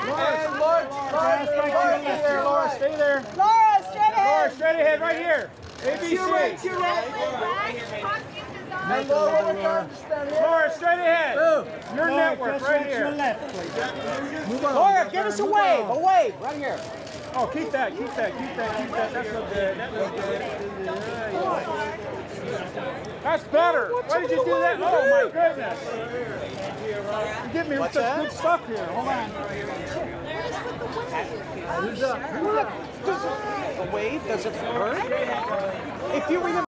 And Laura, stay there. Laura, straight ahead. Laura, straight ahead, right here. ABC. And Laura, Laura, straight ahead. Your network, right here. Move on. Laura, give us a wave. A wave, right here. Oh, keep that. That's so good. That looks good. That's better. Why did you do that? Oh, my goodness. You get me with some good stuff here. Hold on. The wave, does it hurt? If you remember